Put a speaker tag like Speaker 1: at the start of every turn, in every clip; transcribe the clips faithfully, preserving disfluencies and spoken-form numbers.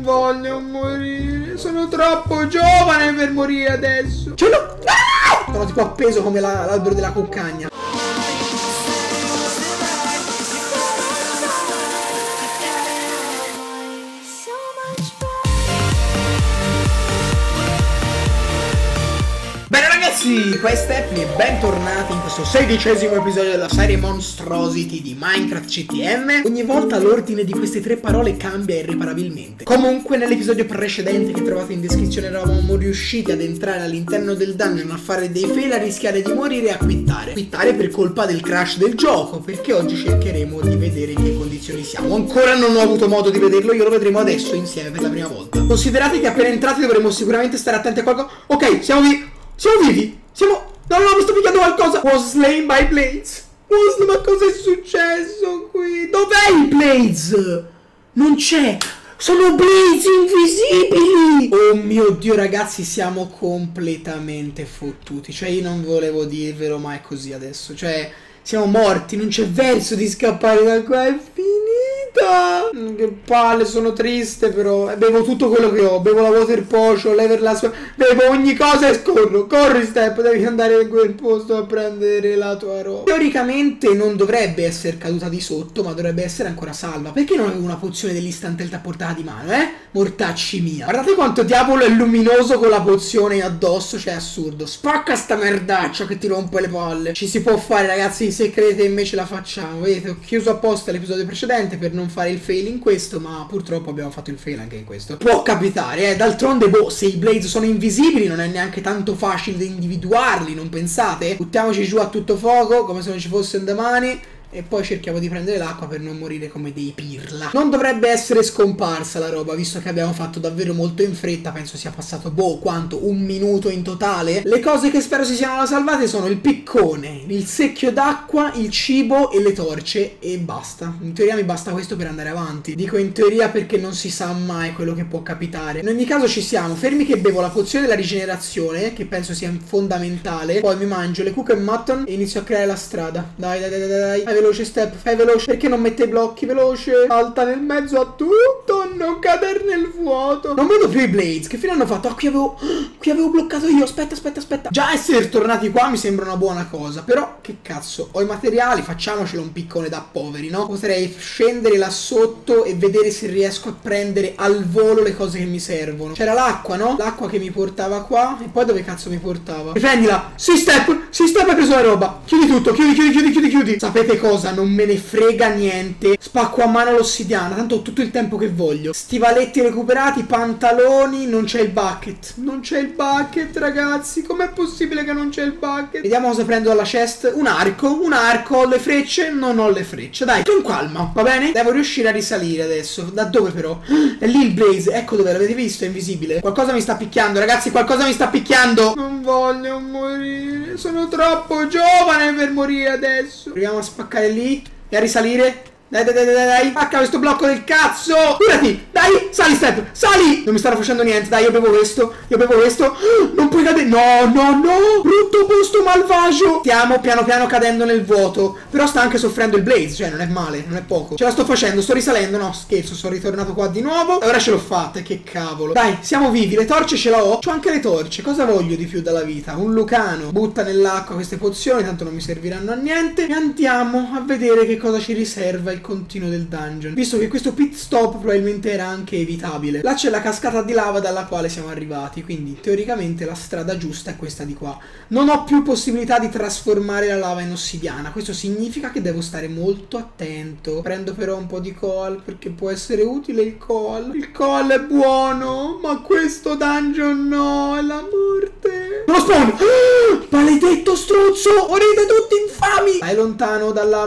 Speaker 1: voglio morire. Sono troppo giovane per morire adesso. Cioè no. Ah! Sono tipo appeso come l'albero della cuccagna. Sì, questa è Epli e bentornati in questo sedicesimo episodio della serie Monstrosity di Minecraft C T M. Ogni volta l'ordine di queste tre parole cambia irreparabilmente. Comunque nell'episodio precedente che trovate in descrizione eravamo riusciti ad entrare all'interno del dungeon a fare dei fail, a rischiare di morire e a quittare. Quittare per colpa del crash del gioco, perché oggi cercheremo di vedere in che condizioni siamo. Ancora non ho avuto modo di vederlo, io lo vedremo adesso insieme per la prima volta. Considerate che appena entrati dovremo sicuramente stare attenti a qualcosa. Ok, siamo vivi. Siamo vivi? Siamo... No, no, mi sto picchiando qualcosa. Was slain by Blades. Was... Ma cosa è successo qui? Dov'è il Blades? Non c'è. Sono Blades invisibili. Oh mio Dio, ragazzi, siamo completamente fottuti. Cioè, io non volevo dirvelo, ma è così adesso. Cioè, siamo morti. Non c'è verso di scappare da qua. È finita. Che palle, sono triste però. Bevo tutto quello che ho. Bevo la water potion, l'Everlast. Bevo ogni cosa e scorro. Corri Step, devi andare in quel posto a prendere la tua roba. Teoricamente non dovrebbe essere caduta di sotto, ma dovrebbe essere ancora salva. Perché non avevo una pozione dell'instant health a portata di mano, eh? Mortacci mia. Guardate quanto diavolo è luminoso con la pozione addosso. Cioè, assurdo. Spacca sta merdaccia che ti rompe le palle. Ci si può fare, ragazzi, se credete in me ce la facciamo. Vedete, ho chiuso apposta l'episodio precedente per non fare il fail in questo, ma purtroppo abbiamo fatto il fail anche in questo. Può capitare, eh. D'altronde, boh, se i Blades sono invisibili non è neanche tanto facile da individuarli, non pensate? Buttiamoci giù a tutto fuoco, come se non ci fosse un domani. E poi cerchiamo di prendere l'acqua per non morire come dei pirla. Non dovrebbe essere scomparsa la roba, visto che abbiamo fatto davvero molto in fretta. Penso sia passato, boh, quanto? Un minuto in totale? Le cose che spero si siano salvate sono il piccone, il secchio d'acqua, il cibo e le torce. E basta. In teoria mi basta questo per andare avanti. Dico in teoria perché non si sa mai quello che può capitare. In ogni caso ci siamo. Fermi che bevo la pozione della rigenerazione, che penso sia fondamentale. Poi mi mangio le cook and mutton e inizio a creare la strada. Dai, dai, dai, dai, dai. Veloce Step, fai veloce. Perché non mette i blocchi? Veloce. Salta nel mezzo a tutto. Non cadere nel vuoto. Non vedo più i Blades. Che fine hanno fatto? Ah, qui avevo Qui avevo bloccato io. Aspetta, aspetta, aspetta. Già essere tornati qua mi sembra una buona cosa. Però che cazzo, ho i materiali. Facciamocelo un piccone da poveri, no? Potrei scendere là sotto e vedere se riesco a prendere al volo le cose che mi servono. C'era l'acqua, no? L'acqua che mi portava qua. E poi dove cazzo mi portava? Prendila. Sì, Step. Sì, Step, hai preso la roba. Chiudi tutto. Chiudi, chiudi, chiudi, chiudi, chiudi. Sapete cosa? Non me ne frega niente. Spacco a mano l'ossidiana, tanto ho tutto il tempo che voglio. Stivaletti recuperati, pantaloni. Non c'è il bucket. Non c'è il bucket, ragazzi. Com'è possibile che non c'è il bucket? Vediamo cosa prendo dalla chest. Un arco, un arco. Ho le frecce? Non ho le frecce. Dai, con calma, va bene? Devo riuscire a risalire adesso. Da dove però? È lì il Blaze. Ecco dove, l'avete visto? È invisibile. Qualcosa mi sta picchiando, ragazzi. Qualcosa mi sta picchiando. Non voglio morire. Sono troppo giovane per morire adesso. Proviamo a spaccare lì e a risalire. Dai, dai, dai, dai, dai. Spacca questo blocco del cazzo. Curati. Dai, sali Step, sali. Non mi stanno facendo niente. Dai, io bevo questo. Io bevo questo. Non puoi cadere. No, no, no. Brutto posto malvagio. Stiamo piano piano cadendo nel vuoto. Però sta anche soffrendo il Blaze. Cioè, non è male, non è poco. Ce la sto facendo, sto risalendo. No, scherzo, sono ritornato qua di nuovo. E ora ce l'ho fatta, che cavolo. Dai, siamo vivi. Le torce ce le ho. C'ho anche le torce. Cosa voglio di più dalla vita? Un lucano. Butta nell'acqua queste pozioni, tanto non mi serviranno a niente. E andiamo a vedere che cosa ci riserva il continuo del dungeon, visto che questo pit stop probabilmente era anche evitabile. Là c'è la cascata di lava dalla quale siamo arrivati, quindi teoricamente la strada giusta è questa di qua. Non ho più possibilità di trasformare la lava in ossidiana. Questo significa che devo stare molto attento. Prendo però un po' di coal perché può essere utile il coal. Il coal è buono, ma questo dungeon no, è la morte. Non lo spawn! Ah, maledetto struzzo! Morite tutti infami! Stai lontano dalla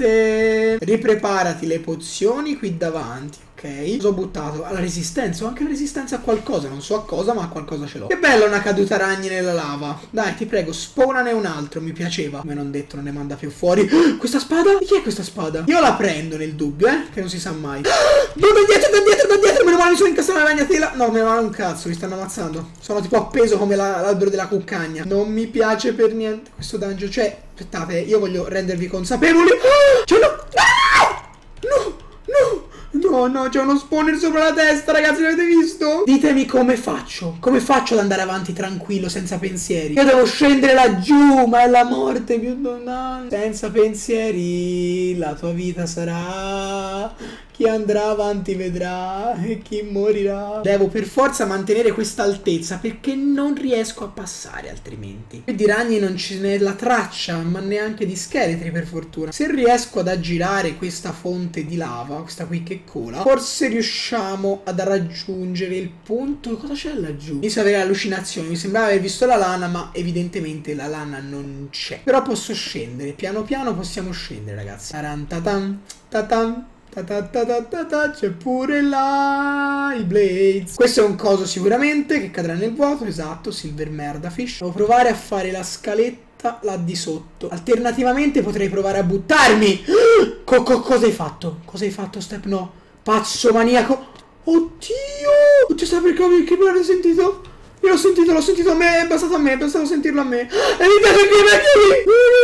Speaker 1: morte. Ripreparati le pozioni qui davanti. Ok, cosa ho buttato? Alla resistenza, ho anche la resistenza a qualcosa, non so a cosa, ma a qualcosa ce l'ho. Che bella una caduta ragni nella lava. Dai, ti prego, spawnane un altro, mi piaceva. Come non detto, non ne manda più fuori. Questa spada? Di chi è questa spada? Io la prendo nel dubbio, eh, che non si sa mai. No, da dietro, da dietro, da dietro, meno male mi sono incassato la ragnatela. No, meno male un cazzo, mi stanno ammazzando. Sono tipo appeso come l'albero della cuccagna. Non mi piace per niente questo dungeon, cioè, aspettate, io voglio rendervi consapevoli. Cioè, no, no, no, no. No, no, no, c'è uno spawner sopra la testa, ragazzi, l'avete visto? Ditemi come faccio, come faccio ad andare avanti tranquillo, senza pensieri? Io devo scendere laggiù, ma è la morte più lontana. Senza pensieri, la tua vita sarà... Chi andrà avanti vedrà e chi morirà. Devo per forza mantenere questa altezza perché non riesco a passare altrimenti. Qui di ragni non ce n'è la traccia, ma neanche di scheletri per fortuna. Se riesco ad aggirare questa fonte di lava, questa qui che cola, forse riusciamo ad raggiungere il punto. Cosa c'è laggiù? Inizio ad avere allucinazioni, mi sembrava aver visto la lana, ma evidentemente la lana non c'è. Però posso scendere, piano piano possiamo scendere, ragazzi. Tarantatam, tatam. C'è pure là i Blades. Questo è un coso sicuramente che cadrà nel vuoto. Esatto, Silver Merdafish. Devo provare a fare la scaletta là di sotto. Alternativamente potrei provare a buttarmi. Co co cosa hai fatto? Cosa hai fatto, Step? No, pazzo maniaco. Oddio, oddio, sta per capire che me l'avete sentito? Io l'ho sentito, l'ho sentito a me, è bastato a me, è bastato sentirlo a me. Evitate qui, vecchi!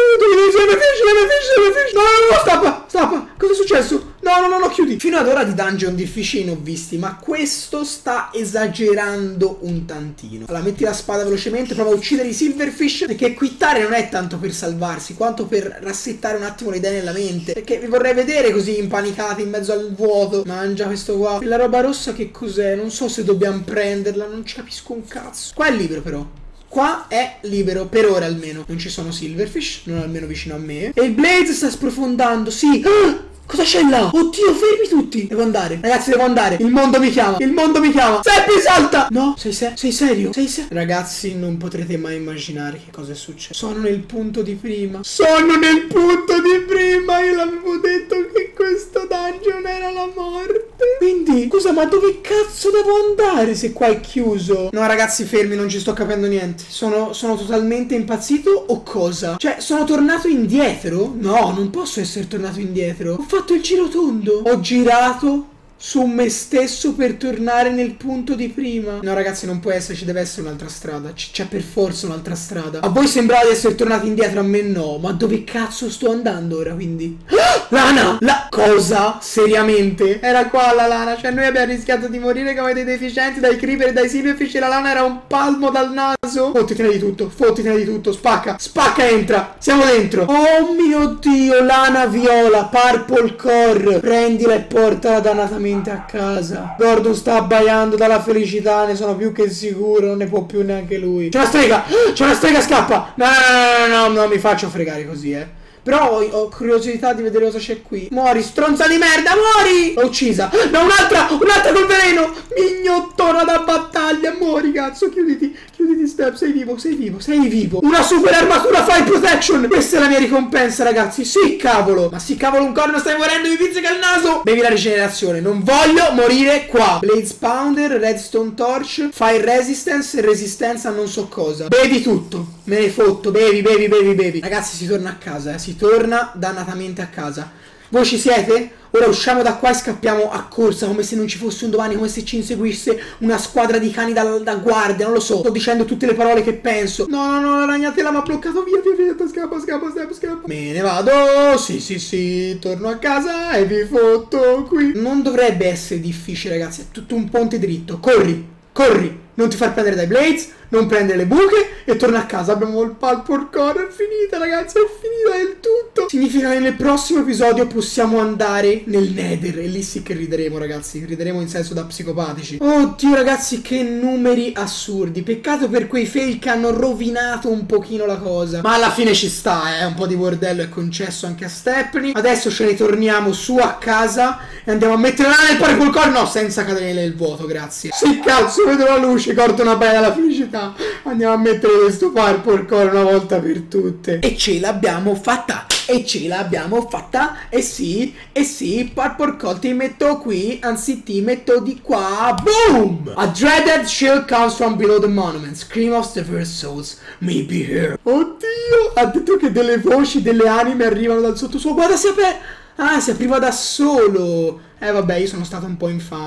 Speaker 1: No, no, no, stappa, stappa. Cosa è successo? No, no, no, no, chiudi. Fino ad ora di dungeon difficili ne ho visti, ma questo sta esagerando un tantino. Allora, metti la spada velocemente, prova a uccidere i Silverfish, perché quittare non è tanto per salvarsi, quanto per rassettare un attimo le idee nella mente. Perché vi vorrei vedere così impanicati in mezzo al vuoto. Mangia questo qua. E la roba rossa che cos'è? Non so se dobbiamo prenderla, non ci capisco un cazzo. Qua è libero però. Qua è libero, per ora almeno. Non ci sono Silverfish, non almeno vicino a me. E il Blaze sta sprofondando, sì. Ah! Cosa c'è là? Oddio, fermi tutti. Devo andare. Ragazzi, devo andare. Il mondo mi chiama. Il mondo mi chiama. Seppi, salta. No, sei, se sei serio? Sei serio? Ragazzi, non potrete mai immaginare che cosa è successo. Sono nel punto di prima. Sono nel punto di prima. Io l'avevo detto che questo dungeon era la morte. Quindi, scusa, ma dove cazzo devo andare se qua è chiuso? No, ragazzi, fermi, non ci sto capendo niente. Sono, sono totalmente impazzito o cosa? Cioè, sono tornato indietro? No, non posso essere tornato indietro. Ho fatto il giro tondo. Ho girato su me stesso per tornare nel punto di prima. No, ragazzi, non può esserci, deve essere un'altra strada. C'è per forza un'altra strada. A voi sembrava di essere tornati indietro, a me no. Ma dove cazzo sto andando ora, quindi? Ah, lana! La cosa? Seriamente? Era qua la lana. Cioè, noi abbiamo rischiato di morire come dei deficienti dai creeper e dai silverfish. E la lana era un palmo dal naso. Fottitene di tutto, fottitene di tutto. Spacca, spacca, entra. Siamo dentro. Oh mio Dio, lana viola, purple core. Prendila e portala dannatamente a casa. Gordon sta abbaiando dalla felicità, ne sono più che sicuro, non ne può più neanche lui. C'è una strega, c'è una strega, scappa. No, no, no, no, non mi faccio fregare così, eh. Però ho, ho curiosità di vedere cosa c'è qui. Muori, stronza di merda, muori! L'ho uccisa. No, un'altra, un'altra col veleno. Mignottona da battaglia, muori, cazzo. Chiuditi, chiuditi, Step, sei vivo, sei vivo, sei vivo. Una super armatura fire protection. Questa è la mia ricompensa, ragazzi. Sì, cavolo. Ma sì, cavolo, un corno, stai morendo, mi pizzica il naso. Bevi la rigenerazione, non voglio morire qua. Blaze Pounder, Redstone Torch, Fire Resistance e resistenza a non so cosa. Bevi tutto, me ne fotto, bevi, bevi, bevi, bevi. Ragazzi, si torna a casa, eh. Si torna dannatamente a casa. Voi ci siete? Ora usciamo da qua e scappiamo a corsa, come se non ci fosse un domani, come se ci inseguisse una squadra di cani da, da guardia, non lo so. Sto dicendo tutte le parole che penso. No, no, no, la ragnatela mi ha bloccato via, via, via, scappa, scappa, scappa, scappa. Me ne vado, sì, sì, sì, torno a casa e vi fotto qui. Non dovrebbe essere difficile, ragazzi, è tutto un ponte dritto. Corri, corri, non ti far prendere dai Blades, non prendere le buche e torna a casa. Abbiamo il purple core, è finita, ragazzi, è finita del tutto. Significa che nel prossimo episodio possiamo andare nel Nether e lì sì che rideremo, ragazzi, rideremo in senso da psicopatici. Oddio, ragazzi, che numeri assurdi. Peccato per quei fail che hanno rovinato un pochino la cosa, ma alla fine ci sta, eh, un po' di bordello è concesso anche a Stepney. Adesso ce ne torniamo su a casa e andiamo a mettere là nel purple core. No, senza cadere nel vuoto, grazie. Sì, cazzo, vedo la luce, corto una bella felicità. Andiamo a mettere questo purple core una volta per tutte. E ce l'abbiamo fatta. E ce l'abbiamo fatta. E sì, e sì, purple core ti metto qui, anzi ti metto di qua. Boom! A dreaded chill comes from below the monument. Scream of the first souls may be here. Oddio, ha detto che delle voci, delle anime arrivano dal sottosuolo. Guarda, si apre. Ah, si apriva da solo. Eh vabbè, io sono stato un po' infame.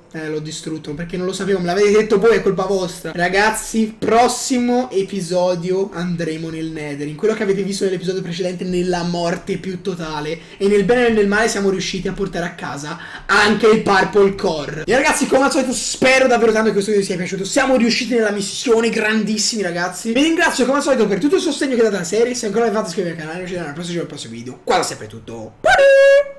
Speaker 1: Eh, l'ho distrutto perché non lo sapevo, me l'avete detto voi, è colpa vostra. Ragazzi, prossimo episodio andremo nel Nether. In quello che avete visto nell'episodio precedente, nella morte più totale. E nel bene e nel male siamo riusciti a portare a casa anche il Purple Core. E ragazzi, come al solito, spero davvero tanto che questo video vi sia piaciuto. Siamo riusciti nella missione, grandissimi ragazzi. Vi ringrazio come al solito per tutto il sostegno che date alla serie. Se ancora non avete fatto, iscrivetevi al canale e ci vediamo nel prossimo video. Qua da sempre è tutto.